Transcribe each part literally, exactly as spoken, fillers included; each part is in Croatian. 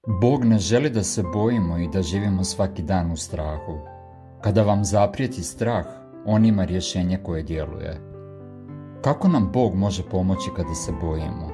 Bog ne želi da se bojimo i da živimo svaki dan u strahu. Kada vam zaprijeti strah, On ima rješenje koje djeluje. Kako nam Bog može pomoći kada se bojimo?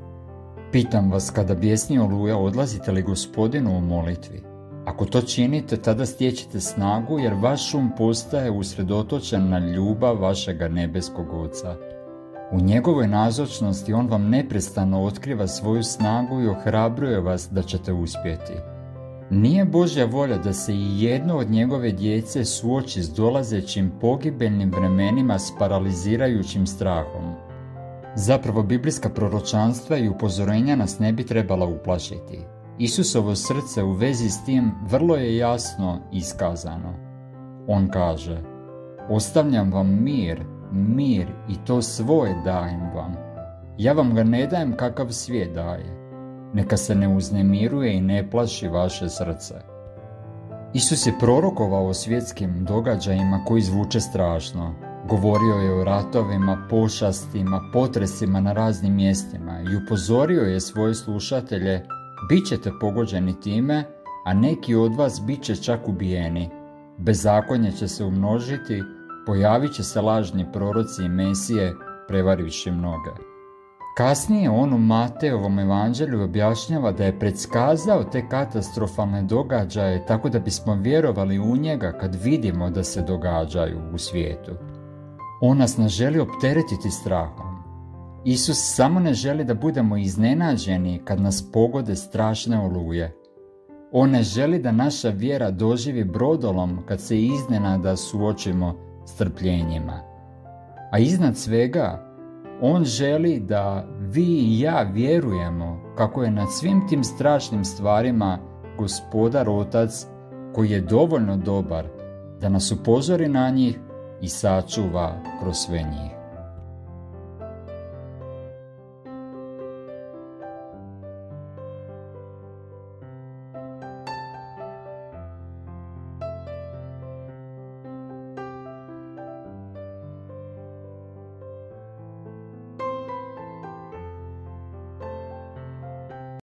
Pitam vas, kada bijesni oluja, odlazite li Gospodinu u molitvi? Ako to činite, tada stječete snagu, jer vaš um postaje usredotočen na ljubav vašega nebeskog Oca. U njegovoj nazočnosti On vam neprestano otkriva svoju snagu i ohrabruje vas da ćete uspjeti. Nije Božja volja da se i jedno od njegove djece suoči s dolazećim pogibeljnim vremenima s paralizirajućim strahom. Zapravo, biblijska proročanstva i upozorenja nas ne bi trebala uplašiti. Isusovo srce u vezi s tim vrlo je jasno iskazano. On kaže: ostavljam vam mir, mir i to svoje dajem vam. Ja vam ga ne dajem kakav svijet daje. Neka se ne uznemiruje i ne plaši vaše srce. Isus je prorokovao o svjetskim događajima koji zvuče strašno. Govorio je o ratovima, pošastima, potresima na raznim mjestima i upozorio je svoje slušatelje: bit ćete pogođeni time, a neki od vas bit će čak ubijeni. Bezakonje će se umnožiti, pojavit će se lažni proroci i mesije, prevarivši mnoge. Kasnije on u Mateovom evanđelju objašnjava da je predskazao te katastrofalne događaje tako da bismo vjerovali u njega kad vidimo da se događaju u svijetu. On nas ne želi opteretiti strahom. Isus samo ne želi da budemo iznenađeni kad nas pogode strašne oluje. On ne želi da naša vjera doživi brodolom kad se iznenada suočimo s trpljenjima. A iznad svega, On želi da vi i ja vjerujemo kako je nad svim tim strašnim stvarima Gospodar Otac, koji je dovoljno dobar da nas upozori na njih i sačuva kroz sve njih.